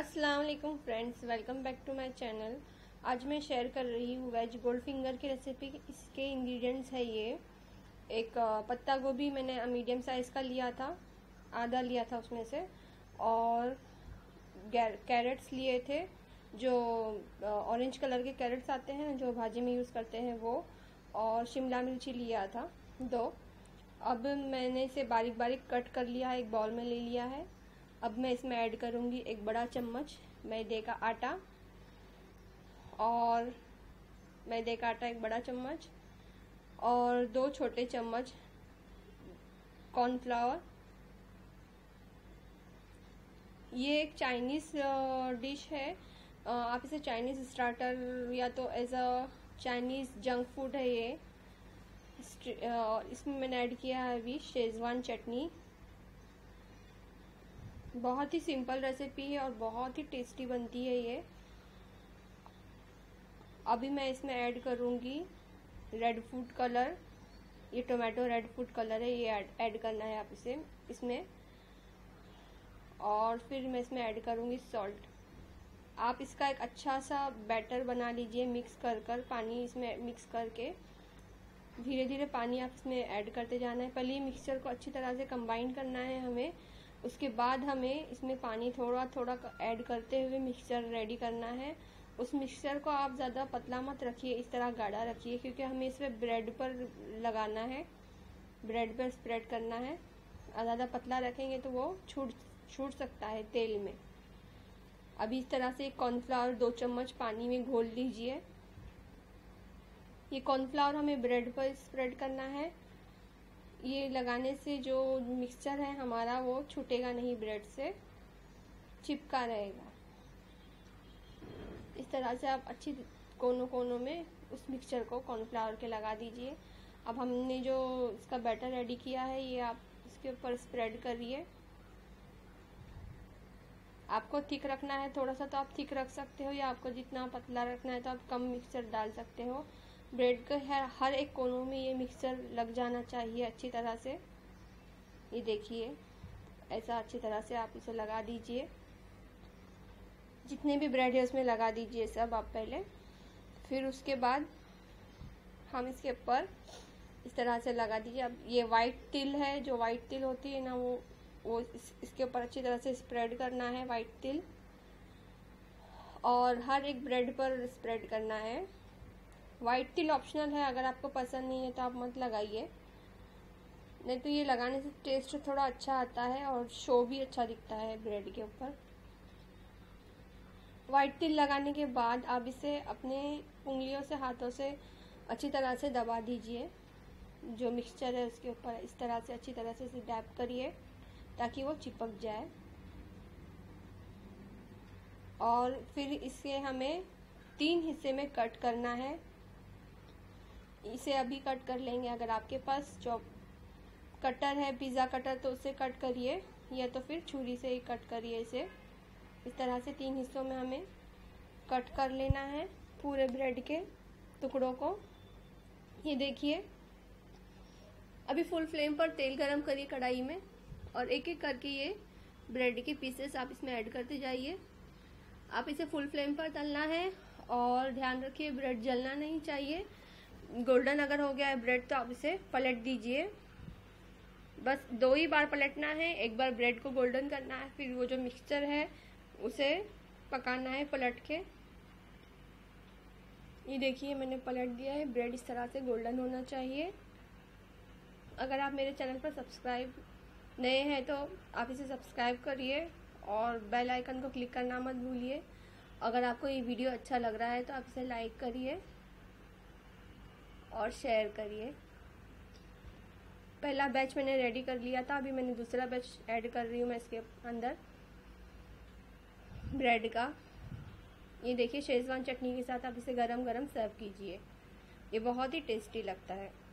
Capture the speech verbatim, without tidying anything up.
अस्सलाम वालेकुम friends, welcome back to my channel. आज मैं शेयर कर रही हूँ वेज गोल्ड फिंगर की रेसिपी। इसके इंग्रेडिएंट्स है ये एक पत्ता गोभी मैंने मीडियम साइज़ का लिया था, आधा लिया था उसमें से, और कैरेट्स लिए थे जो ऑरेंज कलर के कैरेट्स आते हैं जो भाजी में यूज़ करते हैं वो, और शिमला मिर्ची लिया था दो। अब मैंने इसे बारीक बारीक कट कर लिया है, एक बाउल में ले लिया है। अब मैं इसमें ऐड करूँगी एक बड़ा चम्मच मैदे का आटा, और मैदे का आटा एक बड़ा चम्मच, और दो छोटे चम्मच कॉर्नफ्लावर। ये एक चाइनीज़ डिश है, आप इसे चाइनीज़ स्टार्टर या तो as a Chinese junk food है ये। इसमें मैंने ऐड किया है अभी शेजवान चटनी। बहुत ही सिंपल रेसिपी है और बहुत ही टेस्टी बनती है ये। अभी मैं इसमें ऐड करूँगी रेड फूड कलर, ये टोमेटो रेड फूड कलर है, ये ऐड ऐड करना है आप इसे इसमें। और फिर मैं इसमें ऐड करूँगी सॉल्ट। आप इसका एक अच्छा सा बैटर बना लीजिए मिक्स कर कर, पानी इसमें मिक्स करके धीरे धीरे पानी आप इसमें ऐड करते जाना है। पहले मिक्सचर को अच्छी तरह से कंबाइन करना है हमें, उसके बाद हमें इसमें पानी थोड़ा थोड़ा ऐड करते हुए मिक्सचर रेडी करना है। उस मिक्सचर को आप ज़्यादा पतला मत रखिए, इस तरह गाढ़ा रखिए, क्योंकि हमें इसमें ब्रेड पर लगाना है, ब्रेड पर स्प्रेड करना है। ज़्यादा पतला रखेंगे तो वो छूट छूट सकता है तेल में। अभी इस तरह से कॉर्नफ्लावर दो चम्मच पानी में घोल लीजिए। ये कॉर्नफ्लावर हमें ब्रेड पर स्प्रेड करना है। ये लगाने से जो मिक्सचर है हमारा वो छूटेगा नहीं, ब्रेड से चिपका रहेगा। इस तरह से आप अच्छी कोनों कोनों में उस मिक्सचर को कॉर्नफ्लावर के लगा दीजिए। अब हमने जो इसका बैटर रेडी किया है ये आप इसके ऊपर स्प्रेड करिए। आपको थिक रखना है थोड़ा सा तो आप थिक रख सकते हो, या आपको जितना पतला रखना है तो आप कम मिक्सचर डाल सकते हो। ब्रेड के हर एक कोनों में ये मिक्सचर लग जाना चाहिए अच्छी तरह से। ये देखिए ऐसा अच्छी तरह से आप इसे लगा दीजिए, जितने भी ब्रेड है उसमें लगा दीजिए सब आप पहले। फिर उसके बाद हम इसके ऊपर इस तरह से लगा दीजिए। अब ये वाइट तिल है, जो वाइट तिल होती है ना, वो वो इस, इसके ऊपर अच्छी तरह से स्प्रेड करना है वाइट तिल, और हर एक ब्रेड पर स्प्रेड करना है। वाइट तिल ऑप्शनल है, अगर आपको पसंद नहीं है तो आप मत लगाइए, नहीं तो ये लगाने से टेस्ट थोड़ा अच्छा आता है और शो भी अच्छा दिखता है ब्रेड के ऊपर। वाइट तिल लगाने के बाद आप इसे अपने उंगलियों से, हाथों से अच्छी तरह से दबा दीजिए। जो मिक्सचर है उसके ऊपर इस तरह से अच्छी तरह से इसे डैप करिए ताकि वो चिपक जाए। और फिर इसे हमें तीन हिस्से में कट करना है। इसे अभी कट कर लेंगे, अगर आपके पास चॉप कटर है, पिज़्ज़ा कटर, तो उससे कट करिए, या तो फिर छुरी से ही कट करिए। इसे इस तरह से तीन हिस्सों में हमें कट कर लेना है पूरे ब्रेड के टुकड़ों को। ये देखिए अभी फुल फ्लेम पर तेल गरम करिए कढ़ाई में, और एक एक करके ये ब्रेड के पीसेस आप इसमें ऐड करते जाइए। आप इसे फुल फ्लेम पर तलना है, और ध्यान रखिए ब्रेड जलना नहीं चाहिए। गोल्डन अगर हो गया है ब्रेड तो आप इसे पलट दीजिए। बस दो ही बार पलटना है, एक बार ब्रेड को गोल्डन करना है, फिर वो जो मिक्सचर है उसे पकाना है पलट के। ये देखिए मैंने पलट दिया है, ब्रेड इस तरह से गोल्डन होना चाहिए। अगर आप मेरे चैनल पर सब्सक्राइब नए हैं तो आप इसे सब्सक्राइब करिए, और बेल आइकन को क्लिक करना मत भूलिए। अगर आपको ये वीडियो अच्छा लग रहा है तो आप इसे लाइक करिए और शेयर करिए। पहला बैच मैंने रेडी कर लिया था, अभी मैंने दूसरा बैच ऐड कर रही हूँ मैं इसके अंदर ब्रेड का। ये देखिए शेजवान चटनी के साथ आप इसे गरम गरम सर्व कीजिए, ये बहुत ही टेस्टी लगता है।